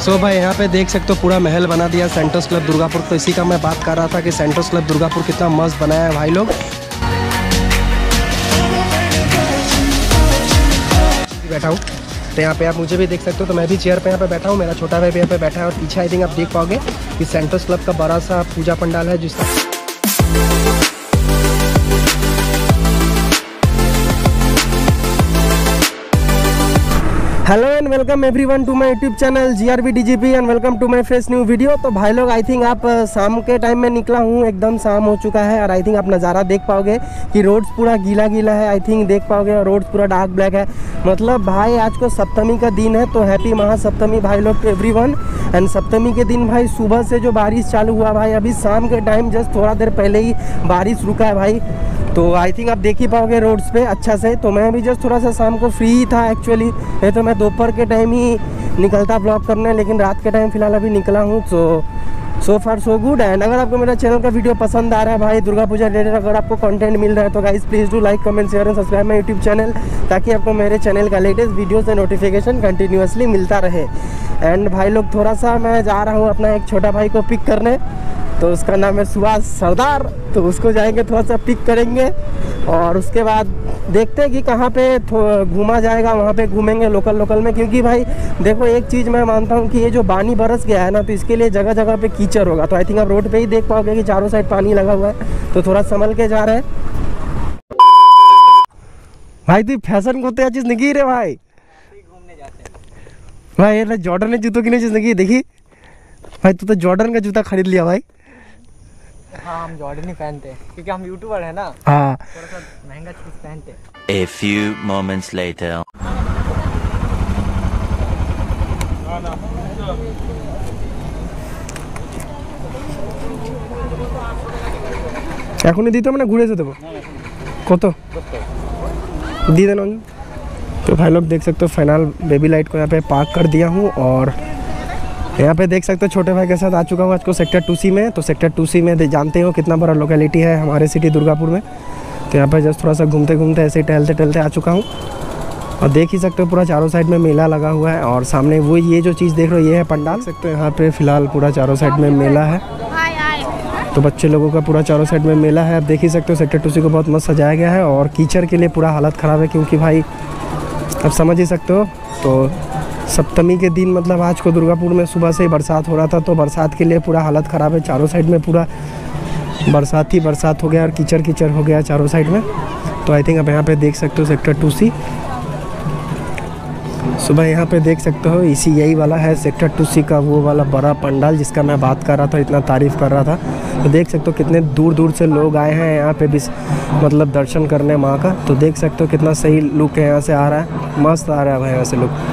सो भाई यहाँ पे देख सकते हो पूरा महल बना दिया सेंटर्स क्लब दुर्गापुर। तो इसी का मैं बात कर रहा था कि सेंटर्स क्लब दुर्गापुर कितना मस्त बनाया है भाई लोग। बैठा हूँ तो यहाँ पे आप मुझे भी देख सकते हो, तो मैं भी चेयर पे यहाँ पे बैठा हूँ, मेरा छोटा भाई भी यहाँ पे बैठा है और पीछे आई थिंक आप देख पाओगे कि सेंटर्स क्लब का बड़ा सा पूजा पंडाल है जिसका hello and welcome everyone to my YouTube channel GRV DGP and welcome to my fresh new video. तो भाई लोग आई थिंक आप शाम के टाइम में निकला हूँ, एकदम शाम हो चुका है और आई थिंक आप नज़ारा देख पाओगे कि रोड्स पूरा गीला गीला है। आई थिंक देख पाओगे रोड्स पूरा डार्क ब्लैक है। मतलब भाई आज को सप्तमी का दिन है, तो हैप्पी महासप्तमी भाई लोग टू एवरीवन। एंड सप्तमी के दिन भाई सुबह से जो बारिश चालू हुआ भाई, अभी शाम के टाइम जस्ट थोड़ा देर पहले ही बारिश रुका है भाई। तो आई थिंक आप देख ही पाओगे रोड्स पे अच्छा से। तो मैं भी जस्ट थोड़ा सा शाम को फ्री ही था एक्चुअली, नहीं तो मैं दोपहर के टाइम ही निकलता ब्लॉग करने, लेकिन रात के टाइम फिलहाल अभी निकला हूँ। तो सो फार सो गुड। एंड अगर आपको मेरा चैनल का वीडियो पसंद आ रहा है भाई, दुर्गा पूजा रिलेटेड अगर आपको कंटेंट मिल रहा है तो guys please do like comment share and subscribe my YouTube channel, ताकि आपको मेरे चैनल का latest videos and notification continuously मिलता रहे। एंड भाई लोग थोड़ा सा मैं जा रहा हूँ अपना एक छोटा भाई को पिक करने, तो उसका नाम है सुभाष सरदार। तो उसको जाएंगे थोड़ा सा पिक करेंगे और उसके बाद देखते हैं कि कहाँ पे घूमा जाएगा, वहाँ पे घूमेंगे लोकल में। क्योंकि भाई देखो एक चीज़ मैं मानता हूँ कि ये जो पानी बरस गया है ना, तो इसके लिए जगह जगह पे कीचड़ होगा। तो आई थिंक आप रोड पे ही देख पाओगे कि चारों साइड पानी लगा हुआ है, तो थोड़ा संभल के जा रहे हैं। भाई तू फैशन को तो चीज़ नहीं रे भाई, भाई ये जॉर्डन ने जूतों की नहीं चीज़ नहीं देखी भाई, तू तो जॉर्डन का जूता खरीद लिया भाई। हाँ हम जॉर्डन ही पहनते हैं क्योंकि हम यूट्यूबर है ना। हाँ थोड़ा सा महंगा चीज पहनते हैं। A few moments later. এখনই দিতে হবে না ঘুরে যেতে দেবো কত দিয়ে देना। तो भाई लोग देख सकते हो फाइनल बेबी लाइट को यहाँ पे पार्क कर दिया हूँ और यहाँ पे देख सकते हो छोटे भाई के साथ आ चुका हूँ आज को सेक्टर 2C में। तो सेक्टर 2C में जानते हो कितना बड़ा लोकेलिटी है हमारे सिटी दुर्गापुर में। तो यहाँ पे जस्ट थोड़ा सा घूमते घूमते ऐसे ही टहलते आ चुका हूँ और देख ही सकते हो पूरा चारों साइड में मेला लगा हुआ है। और सामने वो ये जो चीज़ देख रहे हो ये है पंडाल। देख सकते हो यहाँ पे फिलहाल पूरा चारों साइड में मेला है, तो बच्चे लोगों का पूरा चारों साइड में मेला है। आप देख ही सकते हो सेक्टर 2C को बहुत मस्त सजाया गया है और कीचड़ के लिए पूरा हालत ख़राब है, क्योंकि भाई आप समझ ही सकते हो। तो सप्तमी के दिन मतलब आज को दुर्गापुर में सुबह से ही बरसात हो रहा था, तो बरसात के लिए पूरा हालत ख़राब है। चारों साइड में पूरा बरसात ही बरसात हो गया और कीचड़ हो गया चारों साइड में। तो आई थिंक आप यहाँ पे देख सकते हो सेक्टर 2C। सुबह यहाँ पे देख सकते हो इसी यही वाला है सेक्टर 2C का वो वाला बड़ा पंडाल जिसका मैं बात कर रहा था, इतना तारीफ़ कर रहा था। तो देख सकते हो कितने दूर दूर से लोग आए हैं यहाँ पे भी मतलब दर्शन करने माँ का। तो देख सकते हो कितना सही लुक है यहाँ से आ रहा है, मस्त आ रहा है भाई यहाँ से लुक।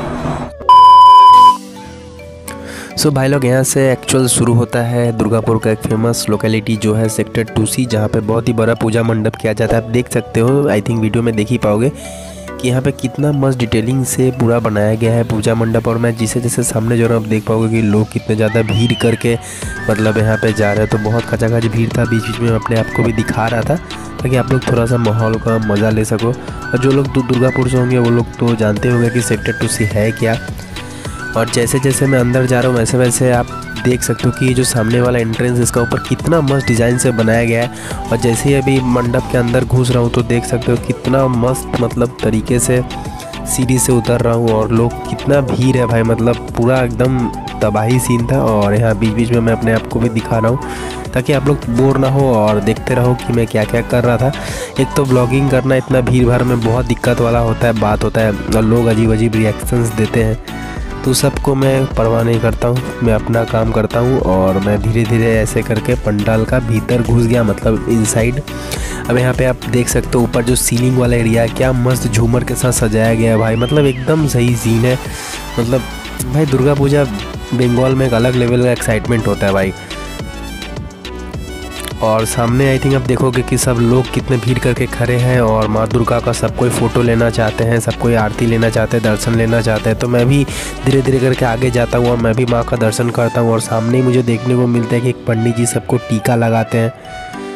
सो भाई लोग यहाँ से एक्चुअल शुरू होता है दुर्गापुर का एक फेमस लोकेलिटी जो है सेक्टर 2C, जहाँ पे बहुत ही बड़ा पूजा मंडप किया जाता है। आप देख सकते हो, आई थिंक वीडियो में देख ही पाओगे कि यहाँ पे कितना मस्त डिटेलिंग से पूरा बनाया गया है पूजा मंडप। और मैं जैसे सामने जो है आप देख पाओगे कि लोग कितने ज़्यादा भीड़ करके मतलब यहाँ पे जा रहे हैं। तो बहुत खचाखच भीड़ था, बीच में अपने आप को भी दिखा रहा था ताकि आप लोग थोड़ा सा माहौल का मज़ा ले सको। और जो लोग दुर्गापुर से होंगे वो लोग तो जानते होंगे कि सेक्टर 2C है क्या। और जैसे जैसे मैं अंदर जा रहा हूँ वैसे वैसे आप देख सकते हो कि ये जो सामने वाला एंट्रेंस इसका ऊपर कितना मस्त डिज़ाइन से बनाया गया है। और जैसे ही अभी मंडप के अंदर घुस रहा हूँ तो देख सकते हो कितना मस्त मतलब तरीके से सीढ़ी से उतर रहा हूँ और लोग कितना भीड़ है भाई, मतलब पूरा एकदम तबाही सीन था। और यहाँ बीच में मैं अपने आप को भी दिखा रहा हूँ ताकि आप लोग बोर ना हो और देखते रहो कि मैं क्या क्या कर रहा था। एक तो ब्लॉगिंग करना इतना भीड़ भाड़ में बहुत दिक्कत वाला होता है, बात होता है और लोग अजीब रिएक्शंस देते हैं, तो सबको मैं परवाह नहीं करता हूँ, मैं अपना काम करता हूँ। और मैं धीरे धीरे ऐसे करके पंडाल का भीतर घुस गया, मतलब इनसाइड। अब यहाँ पे आप देख सकते हो ऊपर जो सीलिंग वाला एरिया है क्या मस्त झूमर के साथ सजाया गया है भाई, मतलब एकदम सही सीन है। मतलब भाई दुर्गा पूजा बंगाल में एक अलग लेवल का एक्साइटमेंट होता है भाई। और सामने आई थिंक आप देखोगे कि सब लोग कितने भीड़ करके खड़े हैं और माँ दुर्गा का सब कोई फ़ोटो लेना चाहते हैं, सब कोई आरती लेना चाहते हैं, दर्शन लेना चाहते हैं। तो मैं भी धीरे धीरे करके आगे जाता हूँ और मैं भी माँ का दर्शन करता हूँ। और सामने ही मुझे देखने को मिलता है कि एक पंडित जी सबको टीका लगाते हैं।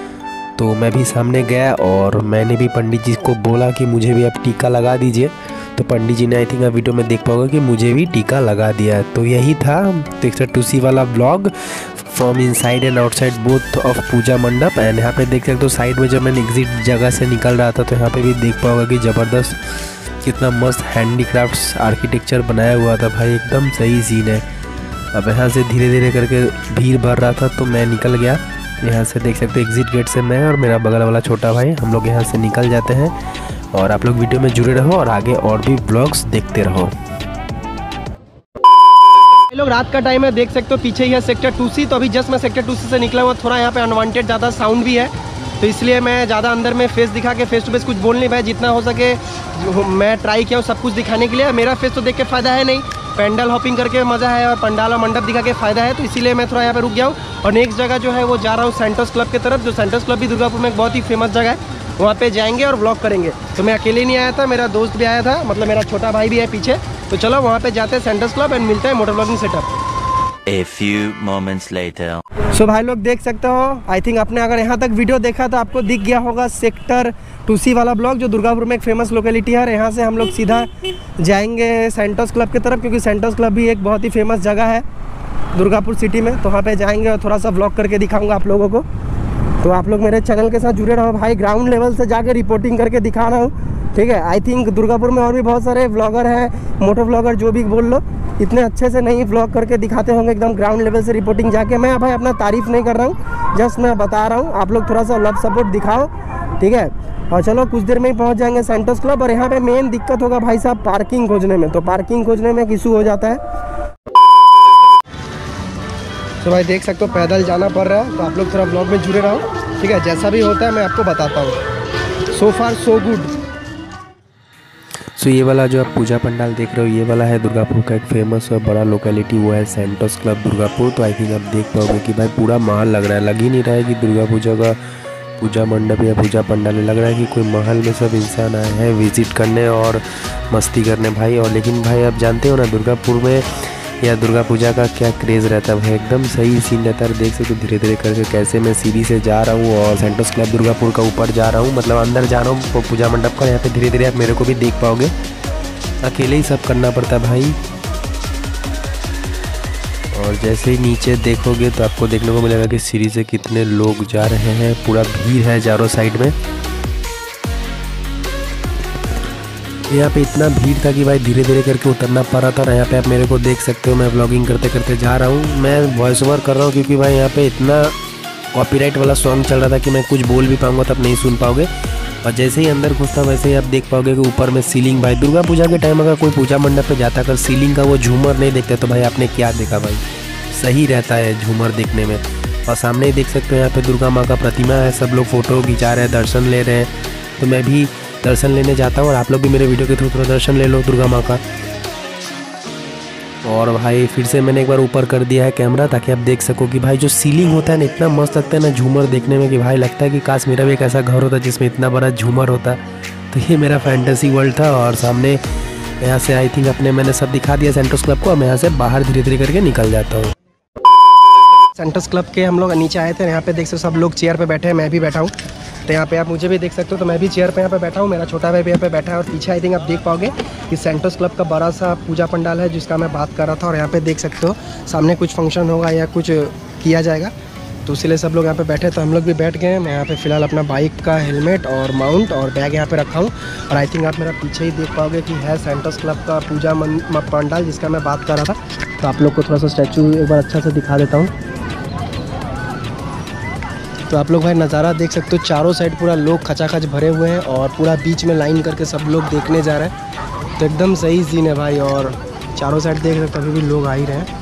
तो मैं भी सामने गया और मैंने भी पंडित जी को बोला कि मुझे भी अब टीका लगा दीजिए। तो पंडित जी ने आई थिंक आप वीडियो में देख पाओगे कि मुझे भी टीका लगा दिया। तो यही था सेक्टर 2C वाला blog from inside and outside both of puja mandap. And यहाँ पे देख सकते हो साइड में जब मैंने एग्जिट जगह से निकल रहा था तो यहाँ पे भी देख पाओगे कि ज़बरदस्त कितना मस्त हैंडीक्राफ्ट्स आर्किटेक्चर बनाया हुआ था भाई, एकदम सही सीन है। अब यहाँ से धीरे धीरे करके भीड़ भर रहा था तो मैं निकल गया। यहाँ से देख सकते हो एग्जिट गेट से मैं और मेरा बगल वाला छोटा भाई हम लोग यहाँ से निकल जाते हैं। और आप लोग वीडियो में जुड़े रहो और आगे और भी ब्लॉग्स देखते रहो। लोग रात का टाइम है, देख सकते हो पीछे ही है सेक्टर 2C। तो अभी जस्ट मैं सेक्टर 2C से निकला हुआ, थोड़ा यहाँ पे अनवांटेड ज़्यादा साउंड भी है तो इसलिए मैं ज़्यादा अंदर में फेस दिखा के फेस टू फेस कुछ बोल नहीं पाया। जितना हो सके मैं ट्राई किया हूँ सब कुछ दिखाने के लिए। मेरा फेस तो देख के फ़ायदा है नहीं, पेंडल हॉपिंग करके मज़ा है और पंडाल और मंडप दिखा के फ़ायदा है, तो इसीलिए मैं थोड़ा यहाँ पे रुक गया हूँ। और नेक्स्ट जगह जो है वो जा रहा हूँ सेंटोस क्लब की तरफ, जो सेंटोस क्लब भी दुर्गापुर में एक बहुत ही फेमस जगह है। वहाँ पे जाएंगे और व्लॉग करेंगे। तो मैं अकेले नहीं आया था, मेरा दोस्त भी आया था, मतलब मेरा छोटा भाई भी है पीछे। तो चलो वहाँ पे जाते हैं सेंटोस क्लब एंड मिलते हैं motor vlogging setup. A few moments later. So भाई लोग देख सकते हो, आई थिंक आपने अगर यहाँ तक वीडियो देखा तो आपको दिख गया होगा सेक्टर 2C वाला ब्लॉग, जो दुर्गापुर में एक फेमस लोकेलिटी है। और यहाँ से हम लोग सीधा जाएंगे सेंटोस क्लब की तरफ, क्योंकि सेंटोस क्लब भी एक बहुत ही फेमस जगह है दुर्गापुर सिटी में। तो वहाँ पे जाएंगे और थोड़ा सा ब्लॉग करके दिखाऊंगा आप लोगों को। तो आप लोग मेरे चैनल के साथ जुड़े रहो भाई, ग्राउंड लेवल से जाके रिपोर्टिंग करके दिखा रहा हूँ, ठीक है। आई थिंक दुर्गापुर में और भी बहुत सारे व्लॉगर हैं, मोटो व्लॉगर जो भी बोल लो, इतने अच्छे से नहीं व्लॉग करके दिखाते होंगे एकदम ग्राउंड लेवल से रिपोर्टिंग जाके। मैं भाई अपना तारीफ़ नहीं कर रहा हूँ, जस्ट मैं बता रहा हूँ, आप लोग थोड़ा सा लव सपोर्ट दिखाओ, ठीक है। और चलो कुछ देर में ही पहुँच जाएंगे सेंटोस क्लब। और यहाँ पे मेन दिक्कत होगा भाई साहब पार्किंग खोजने में, तो पार्किंग खोजने में एक इशू हो जाता है। तो भाई देख सकते हो पैदल जाना पड़ रहा है, तो आप लोग थोड़ा ब्लॉग में जुड़े रहो, ठीक है। जैसा भी होता है मैं आपको बताता हूँ। सो फार सो गुड। सो ये वाला जो आप पूजा पंडाल देख रहे हो ये वाला है दुर्गापुर का एक फेमस और बड़ा लोकेलिटी, वो है सेंटोस क्लब दुर्गापुर। तो आई थिंक आप देख पाओगे कि भाई पूरा महल लग रहा है, लग ही नहीं रहा है कि दुर्गा पूजा का पूजा मंडप या पूजा पंडाल, लग रहा है कि कोई महल में सब इंसान आए हैं विजिट करने और मस्ती करने भाई। और लेकिन भाई आप जानते हो ना दुर्गापुर में या दुर्गा पूजा का क्या क्रेज़ रहता है भाई, एकदम सही सीन रहता है। देख सकते हो धीरे धीरे करके कैसे मैं सीढ़ी से जा रहा हूँ और सेंटोस क्लब दुर्गापुर का ऊपर जा रहा हूँ, मतलब अंदर जा रहा हूँ पूजा मंडप का। यहाँ पे धीरे धीरे आप मेरे को भी देख पाओगे, अकेले ही सब करना पड़ता है भाई। और जैसे ही नीचे देखोगे तो आपको देखने को मिलेगा कि सीढ़ी से कितने लोग जा रहे हैं, पूरा भीड़ है चारों साइड में। यहाँ पे इतना भीड़ था कि भाई धीरे धीरे करके उतरना पड़ रहा था। और यहाँ पे आप मेरे को देख सकते हो मैं व्लॉगिंग करते करते जा रहा हूँ, मैं वॉइस ओवर कर रहा हूँ, क्योंकि भाई यहाँ पे इतना कॉपीराइट वाला सॉन्ग चल रहा था कि मैं कुछ बोल भी पाऊँगा तब नहीं सुन पाओगे। और जैसे ही अंदर घुसता वैसे ही आप देख पाओगे कि ऊपर में सीलिंग, भाई दुर्गा पूजा के टाइम अगर कोई पूजा मंडप पे जाता अगर सीलिंग का वो झूमर नहीं देखते तो भाई आपने क्या देखा भाई, सही रहता है झूमर देखने में। और सामने ही देख सकते हो यहाँ पे दुर्गा माँ का प्रतिमा है, सब लोग फ़ोटो खिंचा रहे हैं, दर्शन ले रहे हैं। तो मैं भी दर्शन लेने जाता हूँ और आप लोग भी मेरे वीडियो के थ्रू थोड़ा दर्शन ले लो दुर्गा माँ का। और भाई फिर से मैंने एक बार ऊपर कर दिया है कैमरा ताकि आप देख सको कि भाई जो सीलिंग होता है ना इतना मस्त लगता है ना झूमर देखने में कि भाई लगता है कि काश मेरा भी एक ऐसा घर होता जिसमें इतना बड़ा झूमर होता। तो ये मेरा फैंटेसी वर्ल्ड था। और सामने यहाँ से आई थिंक मैंने सब दिखा दिया सेंटोस क्लब को। मैं यहाँ से बाहर धीरे धीरे करके निकल जाता हूँ। सेंटोस क्लब के हम लोग नीचे आए थे, यहाँ पे देख सकते हो सब लोग चेयर पे बैठे हैं, मैं भी बैठा हूँ। तो यहाँ पे आप मुझे भी देख सकते हो, तो मैं भी चेयर पे यहाँ पे बैठा हूँ, मेरा छोटा भाई भी यहाँ पे बैठा है। और पीछे आई थिंक आप देख पाओगे कि सेंटोस क्लब का बड़ा सा पूजा पंडाल है जिसका मैं बात कर रहा था। और यहाँ पे देख सकते हो सामने कुछ फंक्शन होगा या कुछ किया जाएगा, तो इसीलिए सब लोग यहाँ पे बैठे। तो हम लोग भी बैठ गए हैं। मैं यहाँ पे फ़िलहाल अपना बाइक का हेलमेट और माउंट और बैग यहाँ पे रखा हूँ। और आई थिंक आप मेरा पीछे ही देख पाओगे कि है सेंटोस क्लब का पूजा पंडाल जिसका मैं बात कर रहा था। तो आप लोग को थोड़ा सा स्टैचू एक बार अच्छा से दिखा देता हूँ। तो आप लोग भाई नज़ारा देख सकते हो, चारों साइड पूरा लोग खचाखच भरे हुए हैं और पूरा बीच में लाइन करके सब लोग देखने जा रहे हैं। तो एकदम सही सीन है भाई। और चारों साइड देख सकते हो अभी भी लोग आ ही रहे हैं।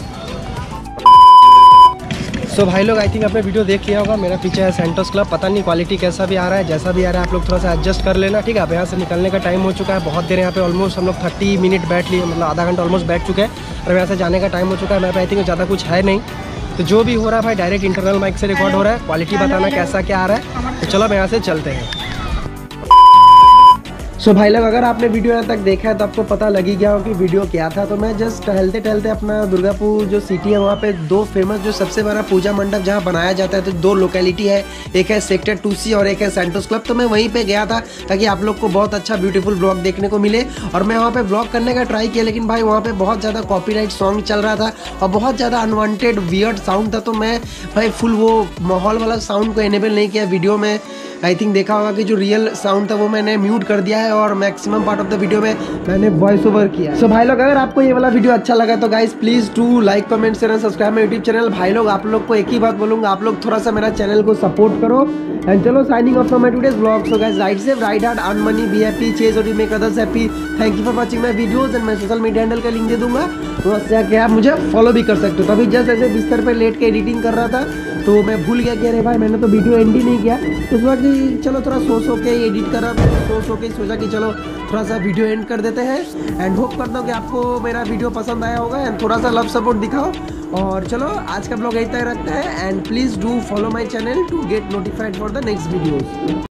सो भाई लोग आई थिंक आपने वीडियो देख लिया होगा, मेरा पीछे है सेंटोस क्लब। पता नहीं क्वालिटी कैसा भी आ रहा है, जैसा भी आ रहा है आप लोग थोड़ा सा एडजस्ट कर लेना, ठीक है। अब यहाँ से निकलने का टाइम हो चुका है, बहुत देर यहाँ पे ऑलमोस्ट हम लोग 30 मिनट बैठ लिए, मतलब आधा घंटा ऑलमोस्ट बैठ चुके हैं। और यहाँ से जाने का टाइम हो चुका है। मैं आई थिंक ज़्यादा कुछ है नहीं, तो जो भी हो रहा है भाई डायरेक्ट इंटरनल माइक से रिकॉर्ड हो रहा है। क्वालिटी बताना कैसा क्या आ रहा है। तो चलो अब यहाँ से चलते हैं। सो भाई लोग, अगर आपने वीडियो यहाँ तक देखा है तो आपको पता लग ही गया हो कि वीडियो क्या था। तो मैं जस्ट टहलते टहलते अपना दुर्गापुर जो सिटी है वहाँ पे दो फेमस जो सबसे बड़ा पूजा मंडप जहाँ बनाया जाता है, तो दो लोकेलिटी है, एक है सेक्टर 2C और एक है सैंटोस क्लब। तो मैं वहीं पे गया था ताकि आप लोग को बहुत अच्छा ब्यूटीफुल ब्लॉग देखने को मिले। और मैं वहाँ पे ब्लॉग करने का ट्राई किया, लेकिन भाई वहाँ पे बहुत ज़्यादा कॉपीराइट सॉन्ग चल रहा था और बहुत ज़्यादा अनवांटेड वियर्ड साउंड था। तो मैं भाई फुल वो माहौल वाला साउंड को इनेबल नहीं किया वीडियो में। आई थिंक देखा होगा कि जो रियल साउंड था वो मैंने म्यूट कर दिया है और maximum part of the video में मैंने वॉइस ओवर किया। सो भाई लोग, अगर आपको ये वाला वीडियो अच्छा लगा तो guys please do like comment share and subscribe my YouTube channel. भाई लोग, आप लोग को एक ही बात बोलूंगा, आप लोग थोड़ा सा मेरा चैनल को सपोर्ट करो। एंड चलो, signing off from my today's blog. So guys, right safe, right hard, earn money, be happy, chase और make others happy. Thank you for watching my videos and मैं सोशल मीडिया हैंडल का link दे दूंगा, तो उससे क्या आप मुझे फॉलो भी कर सकते हो। तभी जस्ट ऐसे बिस्तर पे लेट के एडिटिंग कर रहा था तो मैं भूल गया कि अरे भाई मैंने तो वीडियो एंड ही नहीं किया। तो सोचा कि चलो थोड़ा सो के एडिट कर रहा था, सो के सोचा कि चलो थोड़ा सा वीडियो एंड कर देते हैं। एंड होप करता हूँ कि आपको मेरा वीडियो पसंद आया होगा एंड थोड़ा सा लव सपोर्ट दिखाओ। और चलो, आज का ब्लॉग यहीं तक रखते हैं and please do follow my channel to get notified for the next videos.